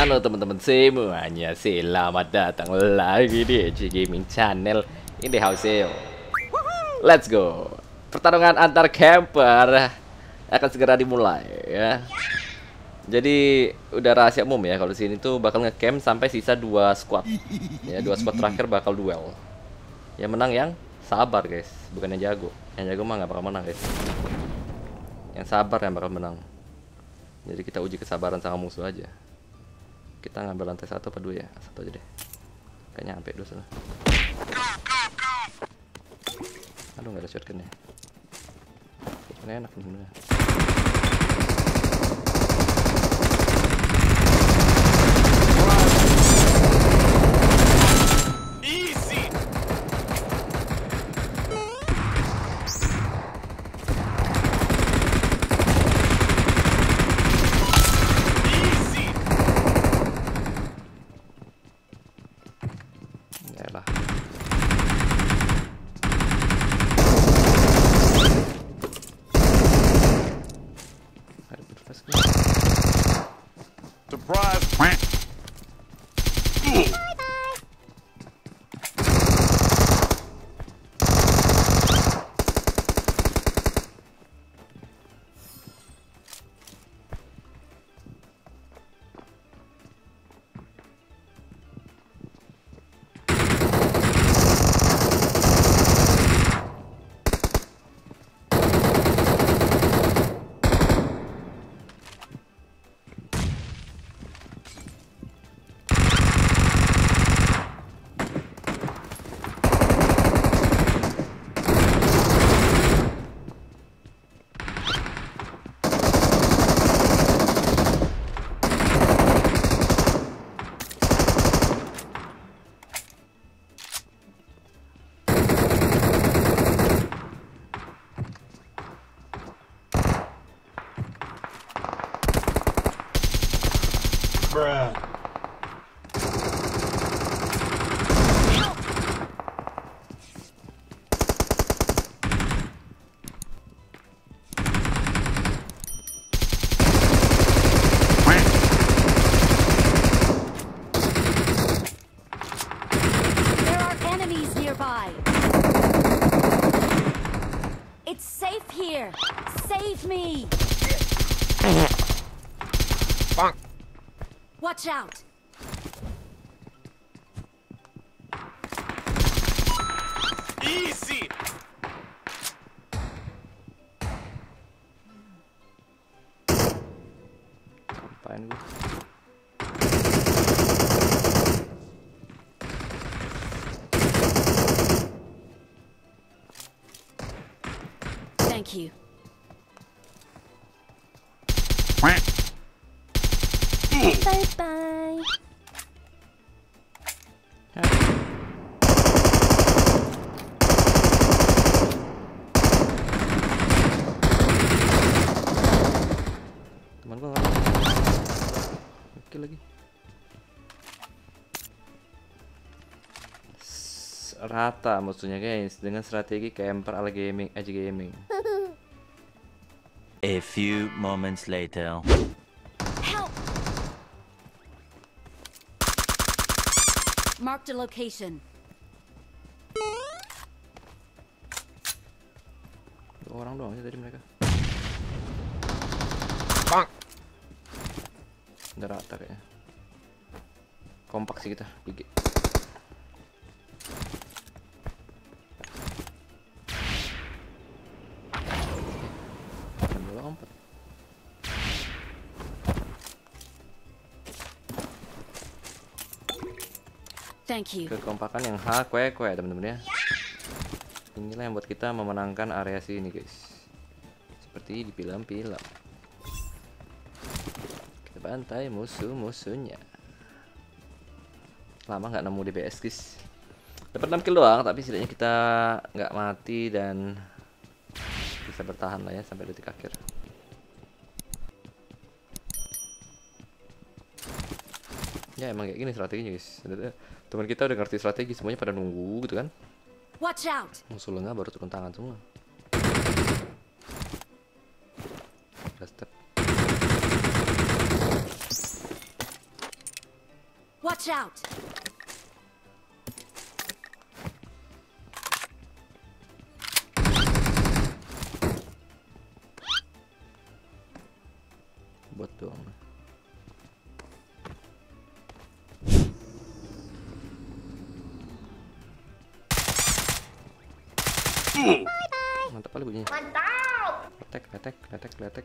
Halo teman-teman semuanya, selamat datang lagi di EJ Gaming Channel. Ini Hauseo. Let's go. Pertarungan antar camper akan segera dimulai ya. Jadi udah rahasia umum ya, kalau di sini tuh bakal ngecamp sampai sisa 2 squad. Ya, 2 squad terakhir bakal duel. Yang menang yang sabar guys, bukan yang jago. Yang jago mah nggak bakal menang guys. Yang sabar yang bakal menang. Jadi kita uji kesabaran sama musuh aja. Kita ngambil lantai 1 apa 2 ya? 1 aja deh. Kayaknya sampai 2 sana. Aduh, nggak ada shotgun ya. Ini enak nih sebenarnya. It's safe here. Save me. Watch out. Easy. Apain gue? Thank you. Bye-bye. Teman gua nggak. Oke lagi. Rata musuhnya guys dengan strategi camper ala gaming, edge gaming. A few moments later. Help. Mark the location. 2 orang doang sih tadi mereka. Udah rata kayaknya. Kompak sih kita, GG. Lompat. Thank you. Kekompakan yang kue teman-teman ya. Inilah yang buat kita memenangkan area sini guys. Seperti di film-film. Kita bantai musuh-musuhnya. Lama nggak nemu DPS guys. Dapat 6 kill doang, tapi setidaknya kita nggak mati dan bisa bertahan lah ya sampai detik akhir. Ya emang kayak gini strateginya guys. Teman kita udah ngerti strategi, semuanya pada nunggu gitu kan. Watch out. Musuh lengah baru turun tangan semua. Udah step. Watch out! Bot doang. Mantap kali bunyinya. Mantap. Letek.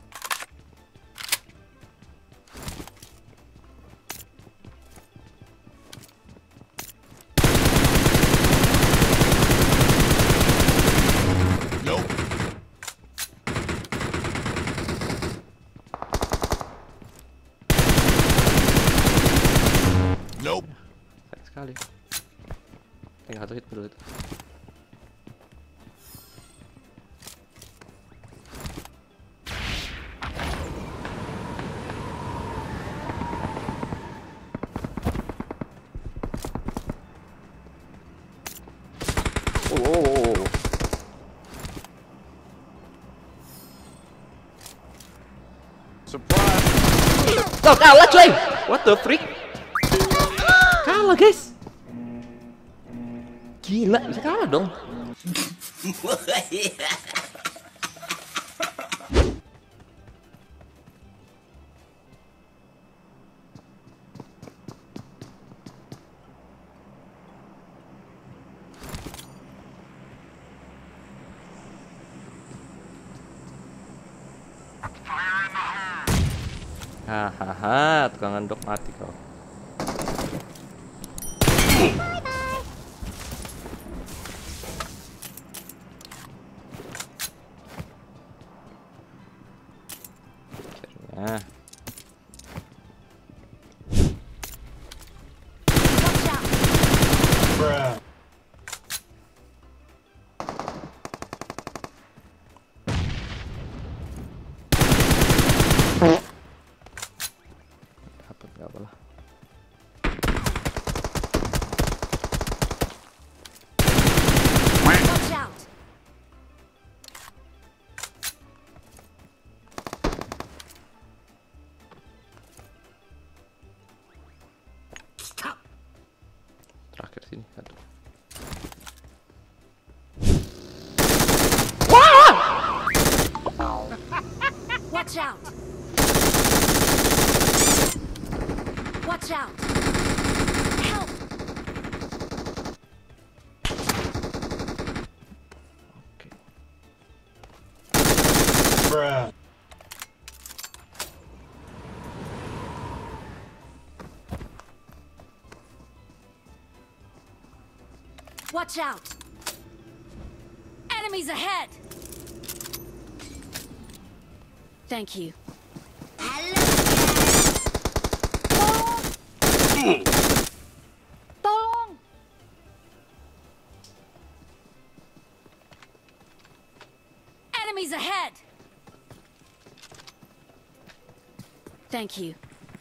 Sayang sekali. Tinggal satu hit dulu itu. Oh. Surprise! Oh, kalah cuy. What the freak? Kalah guys. Gila, bisa kalah dong. Hahaha, tukang ngendok mati kau. Nah, Watch out! dapat nggak apa lah. Watch out! Terakhir sini satu. Watch out! Watch out! Help! Oke. Watch out! Enemies ahead! Thank you. Tolong! Enemies ahead! Thank you.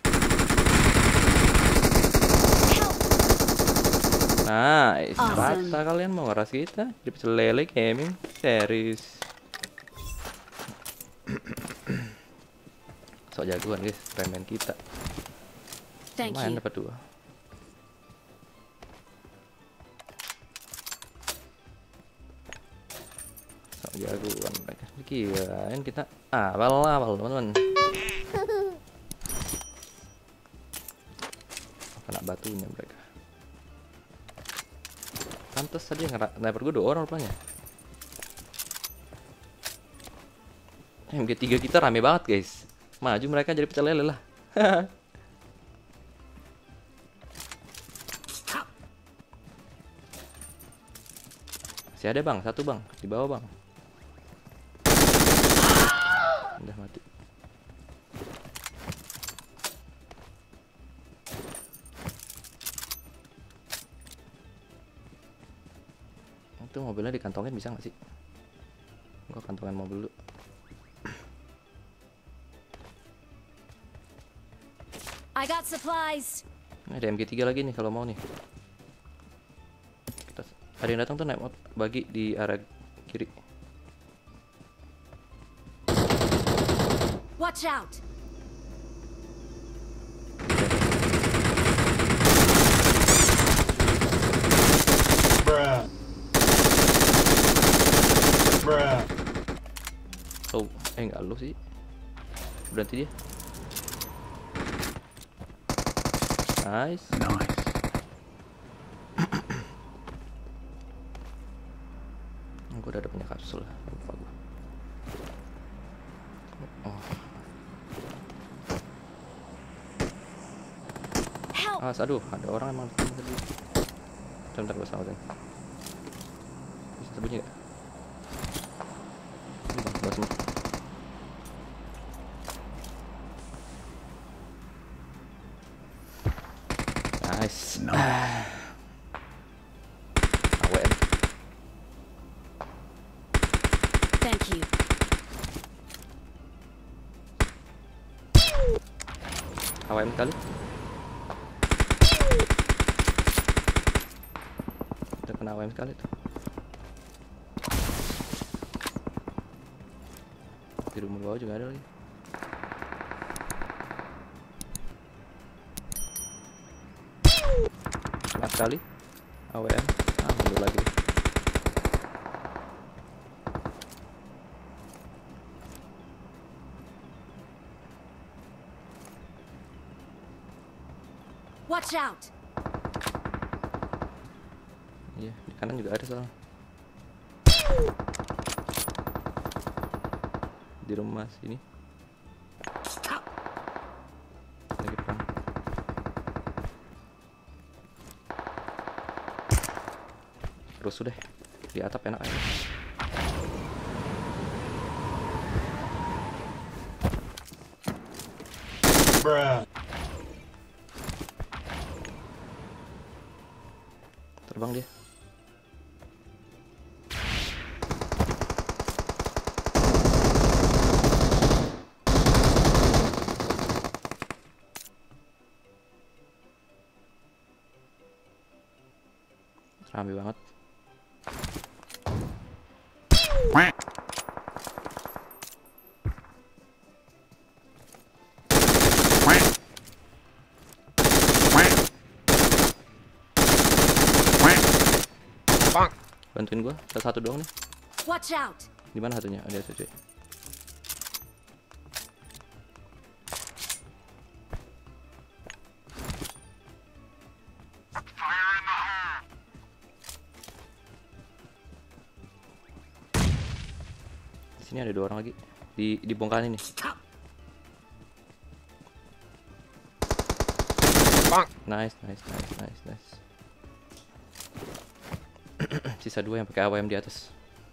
Help! Nice. Awesome. Rata kalian mau waras kita di pecel lele gaming series. Sok jagoan guys, remen kita. Thank Lumayan you. dapat 2. Sok jagoan mereka. Kirain kita awal teman-teman. Kena batunya mereka. Pantes tadi yang sniper gue 2 orang rupanya. MG3 kita rame banget guys. Maju mereka jadi pecel lele lah. Masih ada bang, satu bang di bawah bang. Udah mati. Itu mobilnya dikantongin bisa nggak sih? Gua kantongin mobil dulu. I got supplies. Ini ada MG3 lagi nih kalau mau nih. Ada yang datang tuh naik bagi di arah kiri. Watch out! Oh, enggak lu sih. Berarti dia. Nice. Gue udah ada punya kapsul. Lupa gue. Oh. Help! Aduh, ada orang emang tadi. Bentar gue selamatin. Bisa terbunyi gak? Bang, semua. Nice. AWM. Thank you. AWM kali. Udah kena AWM sekali tuh. Di rumah bawah juga ada lagi. Kena sekali. AWM. Mundur lagi. Watch out! Iya, di kanan juga ada soalnya. Di rumah sini. Lagi perang. Terus sudah di atap enak aja. Terbang dia. Rame banget. Bantuin gua, satu doang nih. Watch out! Di mana satunya? Ada satu. Di sini ada 2 orang lagi. Di bongkahan ini. Nice. Sisa 2 yang pakai AWM di atas.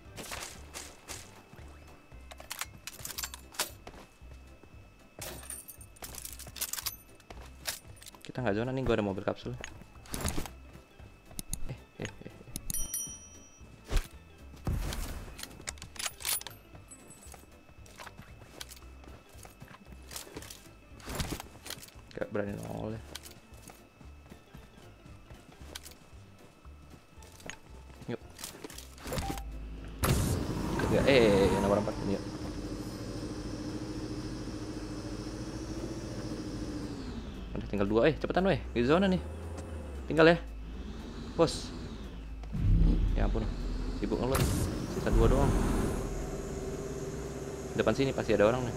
Kita nggak zona nih, gua ada mobil kapsul. Gak berani nongol ya. Yuk. Kagak, nomor 4 ini yuk. Udah tinggal 2, cepetan weh, di zona nih. Tinggal ya. Bos. Ya ampun, sibuk ngelut. Sisa 2 doang. Depan sini pasti ada orang nih.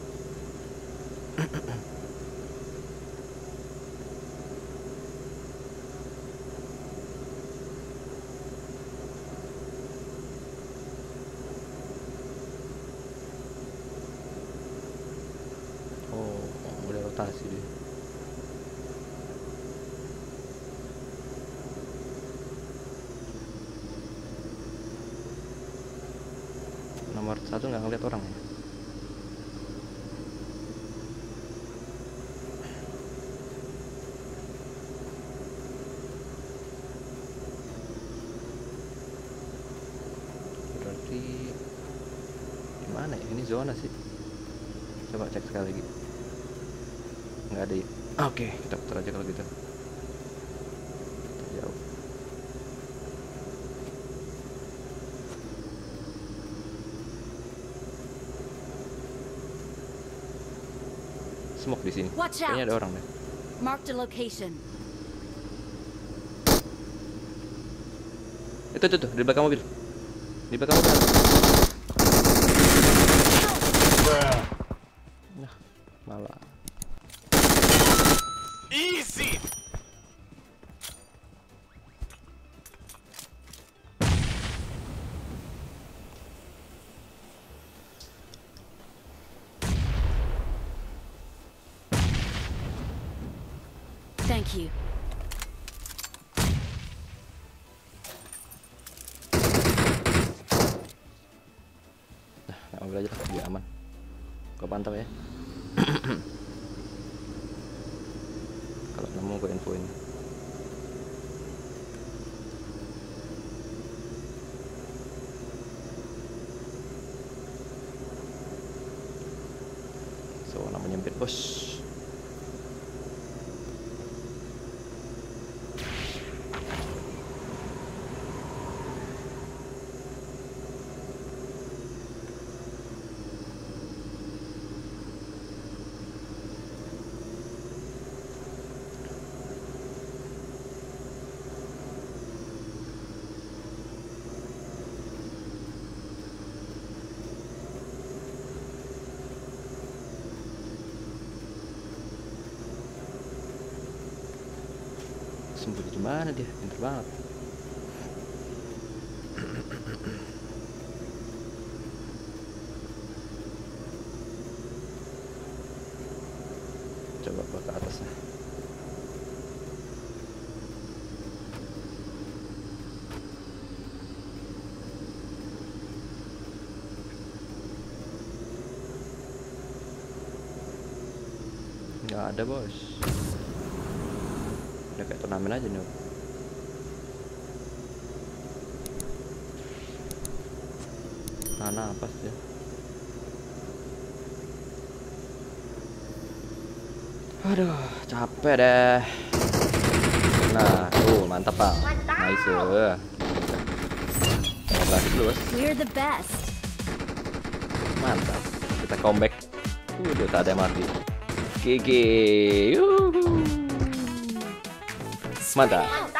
Oh, udah rotasi dia. Nomor 1 nggak ngeliat orang ya. Berarti gimana ya? Ini zona sih. Coba cek sekali lagi. Nggak ada ya. Oke, kita putar aja kalau gitu. Jauh. Smoke di sini. Watch Kayaknya out. ada orang deh. Mark the location. Itu di belakang mobil. Di belakang mobil. Thank you. Nah, mobil aja lah, biar aman. Gua pantau ya. Kalau nemu gue infoin. So, namanya nyempit bos. Sembunyi di mana dia? Pintar banget. Coba gua ke atasnya. Nggak ada bos. Udah kayak turnamen aja nih. Mana apa sih? Aduh, capek deh. Nah, mantap bang. Nice. Berhasil dulu bos. We're the best. Mantap. Kita comeback. Udah tak ada yang mati. GG. Mantap.